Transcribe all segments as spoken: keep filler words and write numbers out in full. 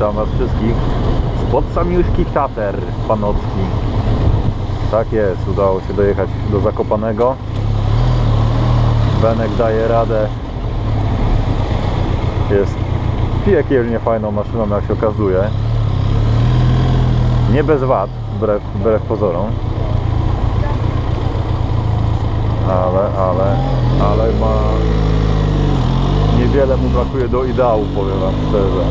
Witam Was wszystkich spod samiuszkich Tater Panocki. Tak jest, udało się dojechać do Zakopanego. Benek daje radę. Jest piekielnie fajną maszyną, jak się okazuje. Nie bez wad, wbrew, wbrew pozorom. Ale, ale, ale ma... Niewiele mu brakuje do ideału, powiem Wam szczerze.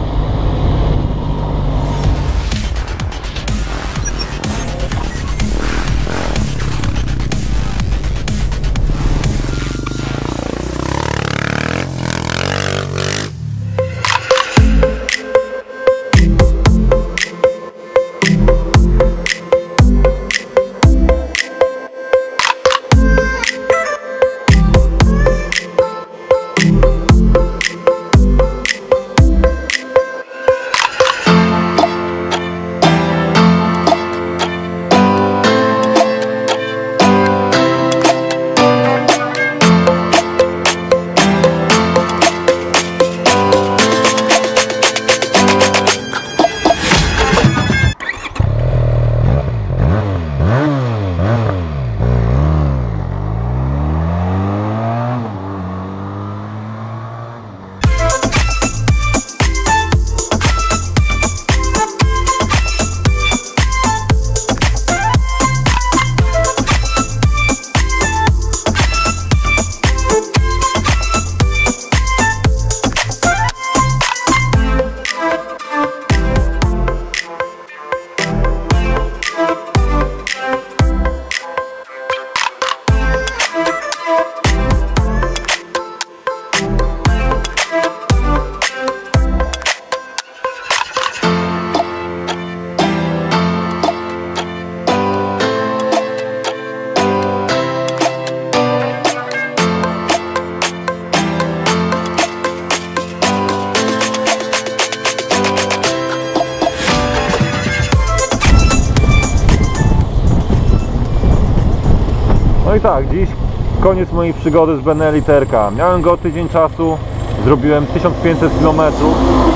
No i tak, dziś koniec mojej przygody z Benelli T R K. Miałem go tydzień czasu, zrobiłem tysiąc pięćset kilometrów,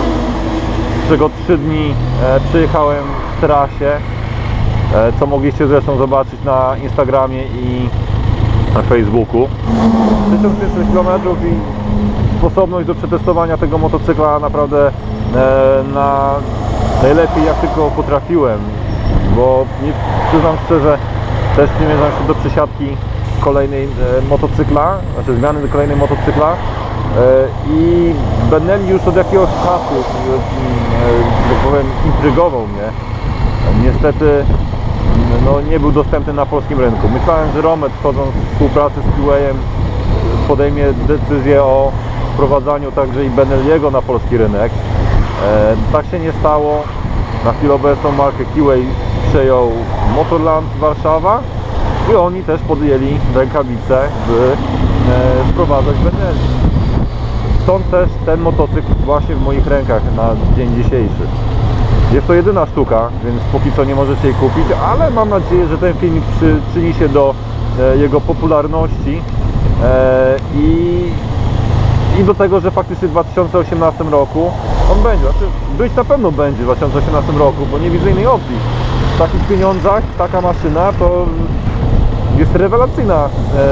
z czego trzy dni e, przejechałem w trasie, e, co mogliście zresztą zobaczyć na Instagramie i na Facebooku. tysiąc pięćset kilometrów i sposobność do przetestowania tego motocykla naprawdę e, na najlepiej jak tylko potrafiłem, bo nie, przyznam szczerze, też przymierzam się do przesiadki kolejnej e, motocykla, znaczy zmiany do kolejnej motocykla e, i Benelli już od jakiegoś czasu, e, e, tak powiem, intrygował mnie. Niestety no, nie był dostępny na polskim rynku. Myślałem, że Romet, wchodząc w współpracę z Keywayem, podejmie decyzję o wprowadzaniu także i Benelliego na polski rynek. E, tak się nie stało. Na chwilę obecną markę Keyway przejął Motorland Warszawa i oni też podjęli rękawice, by e, sprowadzać Benelli. Stąd też ten motocykl właśnie w moich rękach na dzień dzisiejszy. Jest to jedyna sztuka, więc póki co nie możecie jej kupić, ale mam nadzieję, że ten filmik przyczyni się do e, jego popularności e, i, i do tego, że faktycznie w dwa tysiące osiemnastym roku on będzie. Znaczy, być na pewno będzie w dwa tysiące osiemnastym roku, bo nie widzę innej opcji. W takich pieniądzach taka maszyna to jest rewelacyjna e,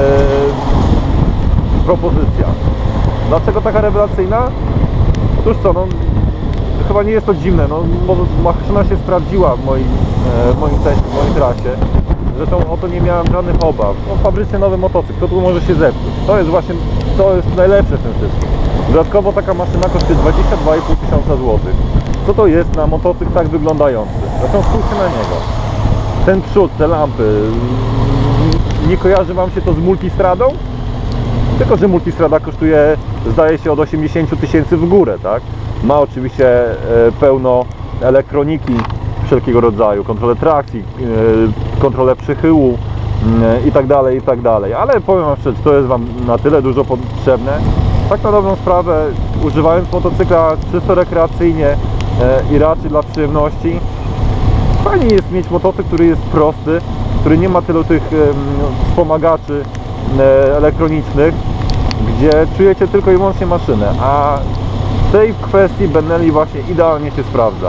propozycja. Dlaczego taka rewelacyjna? Otóż co, no, chyba nie jest to dziwne, no, maszyna się sprawdziła w moim, e, w moim teście, w mojej trasie. Zresztą o to nie miałem żadnych obaw. No, fabrycznie nowy motocykl, to tu może się zepsuć. To jest właśnie, to jest najlepsze w tym wszystkim. Dodatkowo taka maszyna kosztuje dwadzieścia dwa i pół tysiąca złotych. Co to jest na motocykl tak wyglądający? Zresztą spójrzcie na niego. Ten przód, te lampy, nie kojarzy Wam się to z multistradą? Tylko że multistrada kosztuje, zdaje się, od osiemdziesięciu tysięcy w górę, tak? Ma oczywiście pełno elektroniki wszelkiego rodzaju, kontrolę trakcji, kontrolę przychyłu i tak dalej, i tak dalej. Ale powiem Wam szczerze, to jest Wam na tyle dużo potrzebne. Tak na dobrą sprawę, używając motocykla czysto rekreacyjnie i raczej dla przyjemności, fajnie jest mieć motocykl, który jest prosty, który nie ma tylu tych wspomagaczy elektronicznych, gdzie czujecie tylko i wyłącznie maszynę, a W tej kwestii Benelli właśnie idealnie się sprawdza.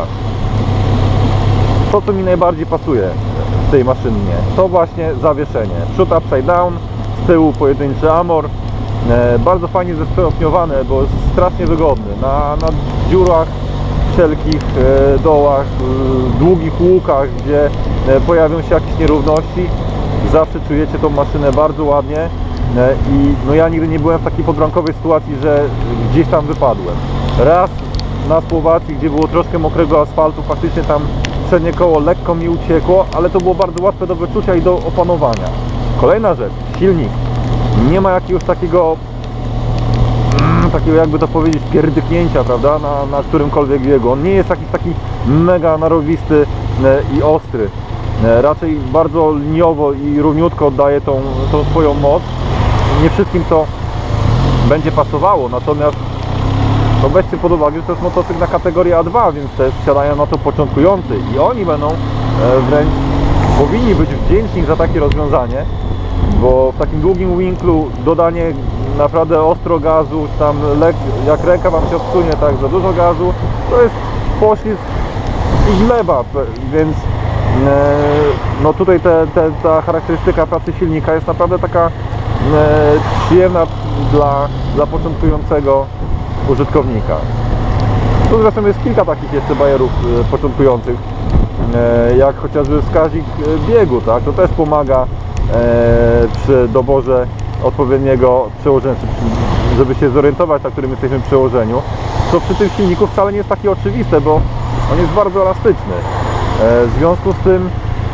To, co mi najbardziej pasuje w tej maszynie, to właśnie zawieszenie. Przód upside down, z tyłu pojedynczy amor. E, bardzo fajnie zestopniowane, bo jest strasznie wygodny. Na, na dziurach, wszelkich e, dołach, e, długich łukach, gdzie e, pojawią się jakieś nierówności, zawsze czujecie tą maszynę bardzo ładnie. E, I no ja nigdy nie byłem w takiej podbramkowej sytuacji, że gdzieś tam wypadłem. Raz na Słowacji, gdzie było troszkę mokrego asfaltu, faktycznie tam przednie koło lekko mi uciekło, ale to było bardzo łatwe do wyczucia i do opanowania. Kolejna rzecz, silnik. Nie ma jakiegoś takiego, mm, takiego jakby to powiedzieć, pierdyknięcia, prawda, na, na którymkolwiek biegu. On nie jest jakiś taki mega narowisty e, i ostry. E, raczej bardzo liniowo i równiutko oddaje tą, tą swoją moc. Nie wszystkim to będzie pasowało, natomiast no weźcie pod uwagę, że to jest motocykl na kategorię A dwa, więc też wsiadają na to początkujący i oni będą e, wręcz powinni być wdzięczni za takie rozwiązanie, bo w takim długim winklu dodanie naprawdę ostro gazu, tam lek, jak ręka wam się odsunie tak za dużo gazu, to jest poślizg i gleba, więc e, no tutaj te, te, ta charakterystyka pracy silnika jest naprawdę taka e, przyjemna dla, dla początkującego użytkownika. Tu zresztą jest kilka takich jeszcze bajerów e, początkujących, e, jak chociażby wskaźnik biegu, tak? To też pomaga e, przy doborze odpowiedniego przełożenia, żeby się zorientować, na którym jesteśmy przełożeniu, co przy tym silniku wcale nie jest takie oczywiste, bo on jest bardzo elastyczny. E, w związku z tym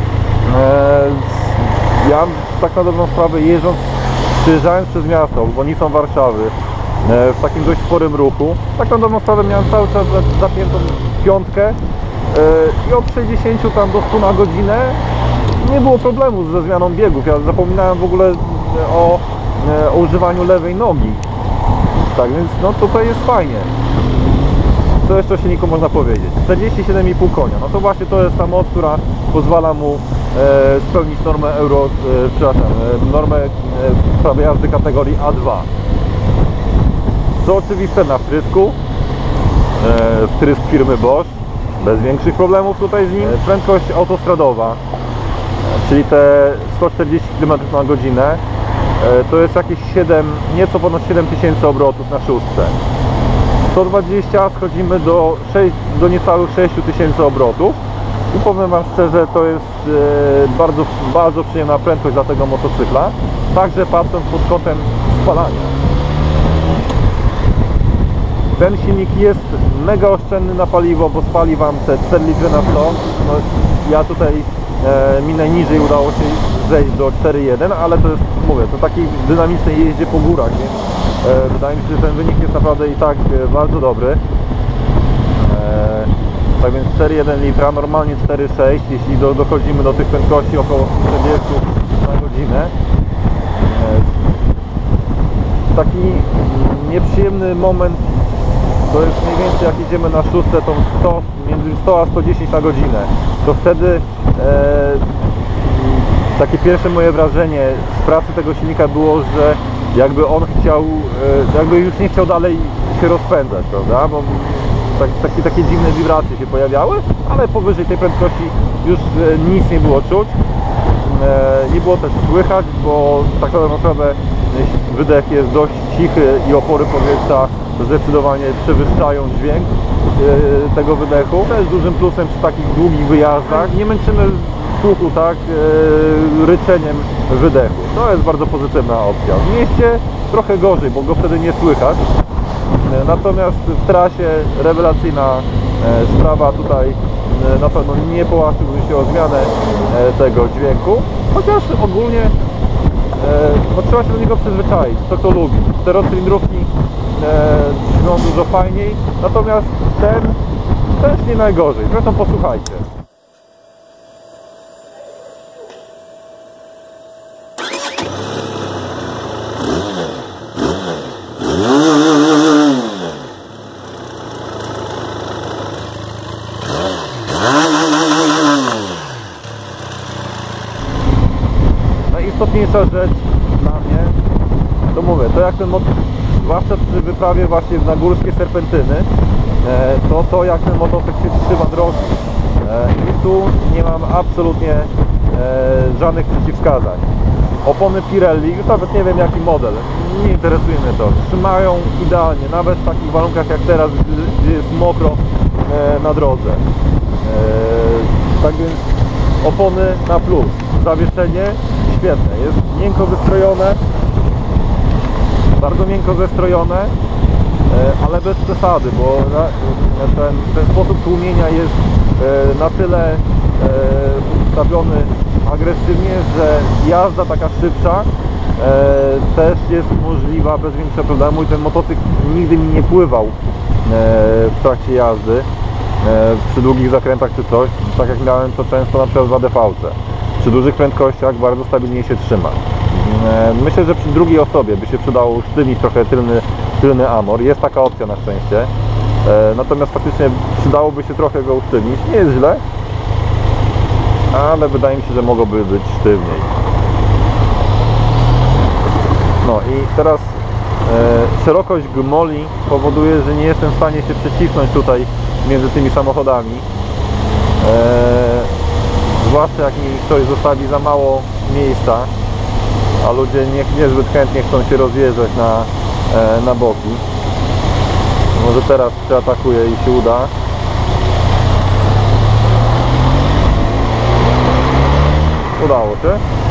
e, ja tak na dobrą sprawę jeżdżąc, przejeżdżając przez miasto, obwodnicą Warszawy, w takim dość sporym ruchu, tak na dobrą sprawę miałem cały czas zapiętą piątkę i od sześćdziesięciu tam do stu na godzinę nie było problemu ze zmianą biegów. Ja zapominałem w ogóle o, o używaniu lewej nogi. Tak więc no tutaj jest fajnie. Co jeszcze o silniku można powiedzieć? czterdzieści siedem i pół konia. No to właśnie to jest ta moc, która pozwala mu e, spełnić normę euro, e, przepraszam, e, normę e, prawa jazdy kategorii A dwa. Co oczywiste na wtrysku, e, wtrysk firmy Bosch, bez większych problemów tutaj z nim. E, prędkość autostradowa, e, czyli te sto czterdzieści kilometrów na godzinę, e, to jest jakieś siedem, nieco ponad siedem tysięcy obrotów na szóstce. sto dwadzieścia schodzimy do, sześć, do niecałych sześć tysięcy obrotów i powiem wam szczerze, to jest e, bardzo, bardzo przyjemna prędkość dla tego motocykla, także patrząc pod kątem spalania. Ten silnik jest mega oszczędny na paliwo, bo spali wam te cztery litry na sto. No, ja tutaj e, mi najniżej udało się zejść do cztery jeden, ale to jest, mówię, to takiej dynamicznej jeździe po górach, więc e, wydaje mi się, że ten wynik jest naprawdę i tak e, bardzo dobry. E, tak więc cztery jeden litra, normalnie cztery sześć, jeśli do, dochodzimy do tych prędkości około czterdzieści na godzinę. E, taki nieprzyjemny moment to jest mniej więcej jak idziemy na szóstce, tą sto, między sto a sto dziesięć na godzinę, to wtedy e, takie pierwsze moje wrażenie z pracy tego silnika było, że jakby on chciał, e, jakby już nie chciał dalej się rozpędzać, prawda, bo tak, takie, takie dziwne wibracje się pojawiały, ale powyżej tej prędkości już e, nic nie było czuć, e, nie było też słychać, bo tak naprawdę wydech jest dość cichy i opory powietrza zdecydowanie przewyższają dźwięk e, tego wydechu. To jest dużym plusem przy takich długich wyjazdach. Nie męczymy słuchu tak e, ryczeniem wydechu. To jest bardzo pozytywna opcja. W mieście trochę gorzej, bo go wtedy nie słychać. E, natomiast w trasie rewelacyjna e, sprawa tutaj e, na pewno nie połaszczyłbym się o zmianę e, tego dźwięku. Chociaż ogólnie e, no, trzeba się do niego przyzwyczaić. Kto to lubi. Czterocylindrówki brzmią dużo fajniej, natomiast ten też nie najgorzej. Zresztą posłuchajcie. Najistotniejsza rzecz dla mnie, to mówię, to jak ten motor zwłaszcza przy wyprawie właśnie na górskie serpentyny, to to jak ten motocykl się trzyma drogi. I tu nie mam absolutnie żadnych przeciwwskazań. Opony Pirelli, nawet nie wiem jaki model, nie interesuje mnie to. Trzymają idealnie, nawet w takich warunkach jak teraz, gdzie jest mokro na drodze. Tak więc opony na plus. Zawieszenie świetne, jest miękko wystrojone, bardzo miękko zestrojone, ale bez przesady, bo ten, ten sposób tłumienia jest na tyle ustawiony agresywnie, że jazda taka szybsza też jest możliwa bez większego problemu i ten motocykl nigdy mi nie pływał w trakcie jazdy przy długich zakrętach czy coś, tak jak miałem to często na przykład w A D V-ce. Przy dużych prędkościach bardzo stabilnie się trzyma. Myślę, że przy drugiej osobie by się przydało usztywnić trochę tylny, tylny amor. Jest taka opcja na szczęście. Natomiast faktycznie przydałoby się trochę go usztywnić. Nie jest źle, ale wydaje mi się, że mogłoby być sztywniej. No i teraz e, szerokość gmoli powoduje, że nie jestem w stanie się przecisnąć tutaj między tymi samochodami. E, zwłaszcza jak mi ktoś zostawi za mało miejsca, a ludzie nie, niezbyt chętnie chcą się rozjeżdżać na, e, na boki. Może teraz przeatakuję i się uda. Udało się.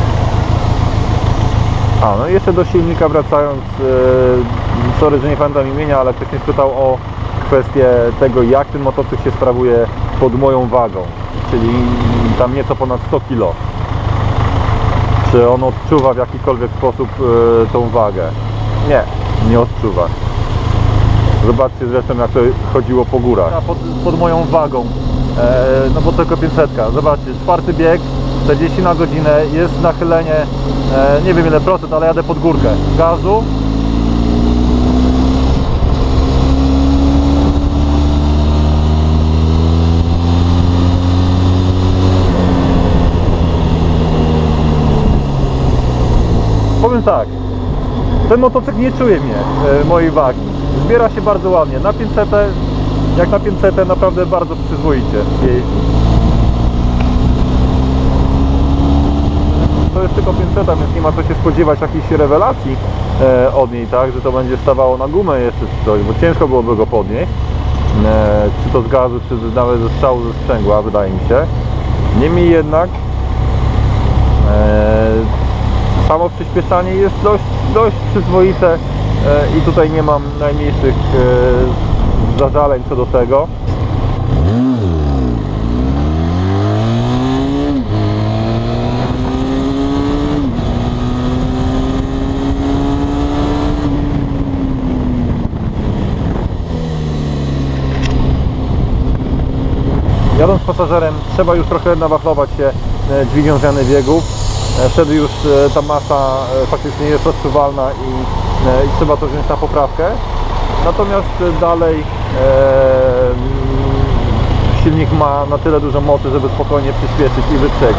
A, no i jeszcze do silnika wracając, yy, sorry, że nie pamiętam imienia, ale ktoś mnie spytał o kwestię tego, jak ten motocykl się sprawuje pod moją wagą, czyli tam nieco ponad sto kilo. Czy on odczuwa w jakikolwiek sposób yy, tą wagę? Nie, nie odczuwa. Zobaczcie zresztą, jak to chodziło po górach. Pod, pod moją wagą, e, no bo tylko pięćset. Zobaczcie, czwarty bieg, czterdzieści na godzinę, jest nachylenie, e, nie wiem ile procent, ale jadę pod górkę. Gazu. Powiem tak, ten motocykl nie czuje mnie, e, mojej wagi. Zbiera się bardzo ładnie. Na pięćset, jak na pięćset, naprawdę bardzo przyzwoicie jeździ. To jest tylko pięćset, więc nie ma co się spodziewać jakichś rewelacji e, od niej, tak, że to będzie stawało na gumę jeszcze czy coś, bo ciężko byłoby go podnieść, e, czy to z gazu, czy nawet ze strzału, ze sprzęgła, wydaje mi się. Niemniej jednak e, samo przyspieszanie jest dość, dość przyzwoite i tutaj nie mam najmniejszych e, zażaleń co do tego. Jadąc pasażerem trzeba już trochę nawachlować się dźwignią zmiany biegów. Wtedy już ta masa faktycznie jest odczuwalna i i trzeba to wziąć na poprawkę. Natomiast dalej e, silnik ma na tyle dużo mocy, żeby spokojnie przyspieszyć i wyprzedzić.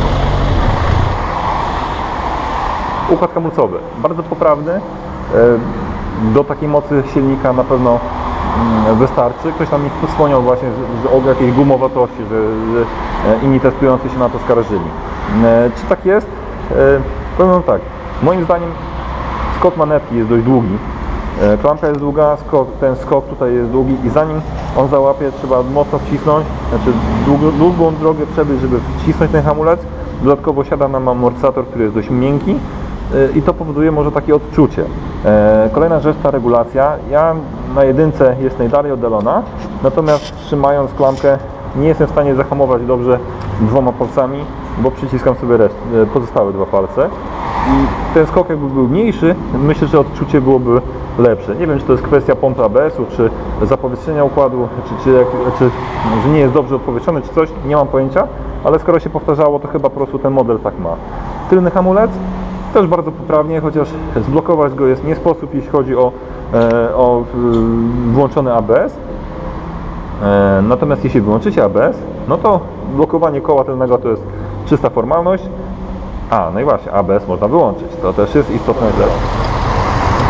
Układ hamulcowy bardzo poprawny. E, do takiej mocy silnika na pewno mm, wystarczy. Ktoś tam mi wspomniał właśnie że, że o jakiejś gumowatości, że, że inni testujący się na to skarżyli. E, czy tak jest? E, powiem tak, moim zdaniem skok manewki jest dość długi, klamka jest długa, skok, ten skok tutaj jest długi i zanim on załapie, trzeba mocno wcisnąć, znaczy długą, długą drogę przebyć, żeby wcisnąć ten hamulec. Dodatkowo siada nam amortyzator, który jest dość miękki i to powoduje może takie odczucie. Kolejna rzecz, ta regulacja. Ja na jedynce jest najdalej oddalona, natomiast trzymając klamkę nie jestem w stanie zahamować dobrze dwoma palcami, bo przyciskam sobie resztę, pozostałe dwa palce. I ten skok jakby był mniejszy, myślę, że odczucie byłoby lepsze. Nie wiem, czy to jest kwestia pompy A B S-u, czy zapowietrzenia układu, czy, czy, czy że nie jest dobrze odpowietrzony, czy coś, nie mam pojęcia, ale skoro się powtarzało, to chyba po prostu ten model tak ma. Tylny hamulec też bardzo poprawnie, chociaż zblokować go jest nie sposób, jeśli chodzi o, e, o włączony A B S. E, natomiast jeśli wyłączycie A B S, no to blokowanie koła tylnego to jest czysta formalność. A, no i właśnie, A B S można wyłączyć, to też jest istotna rzecz.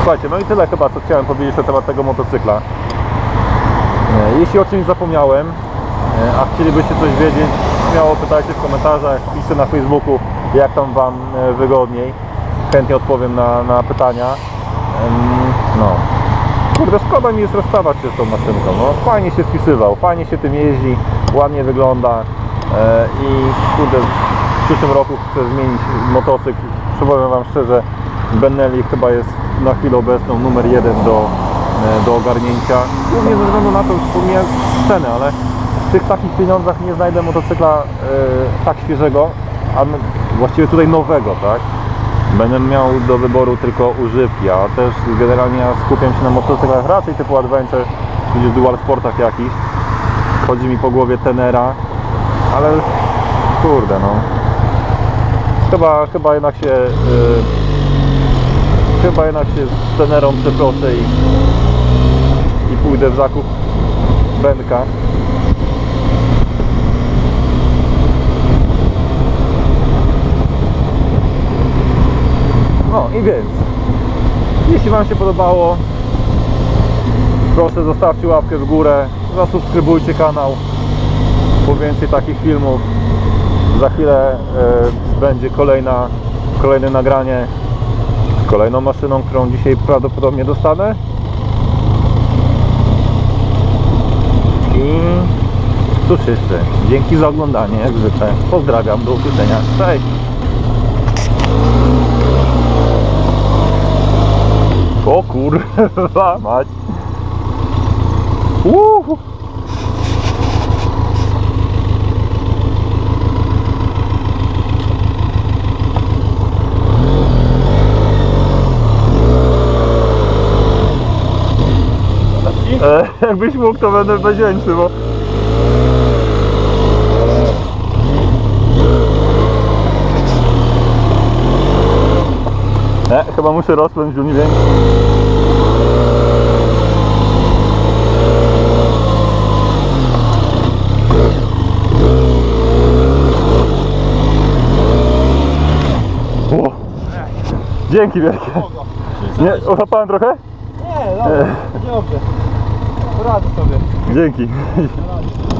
Słuchajcie, no i tyle chyba, co chciałem powiedzieć na temat tego motocykla. Jeśli o czymś zapomniałem, a chcielibyście coś wiedzieć, śmiało pytajcie w komentarzach, piszcie na Facebooku, jak tam Wam wygodniej. Chętnie odpowiem na, na pytania. No. Kurde, szkoda mi jest rozstawać się z tą maszynką. No, fajnie się spisywał, fajnie się tym jeździ, ładnie wygląda i kurde, w przyszłym roku chcę zmienić motocykl. Powiem Wam szczerze, Benelli chyba jest na chwilę obecną numer jeden do, do ogarnięcia. Głównie ze względu na to, już pomijając cenę, ale w tych takich pieniądzach nie znajdę motocykla e, tak świeżego, a właściwie tutaj nowego, tak? Będę miał do wyboru tylko używki, a też generalnie ja skupiam się na motocyklach raczej typu Adventure, czy dual sportach jakichś. Chodzi mi po głowie Tenera, ale kurde no. Chyba, chyba jednak się yy, chyba jednak się z Tenerą przeproszę i, i pójdę w zakup Benka. No i więc, jeśli Wam się podobało, proszę zostawcie łapkę w górę, zasubskrybujcie kanał po więcej takich filmów. Za chwilę y, będzie kolejna, kolejne nagranie z kolejną maszyną, którą dzisiaj prawdopodobnie dostanę. I cóż jeszcze, dzięki za oglądanie, jak zwykle. Pozdrawiam, do usłyszenia, cześć! O kurwa mać! Uhu. E, jakbyś mógł, to będę bezdźwięczny, bo... Nie, chyba muszę rozpędzić u więcej. O, dzięki wielkie. Nie, ochapałem trochę? Nie, dobrze, dobrze. Poradzę sobie. Dzięki.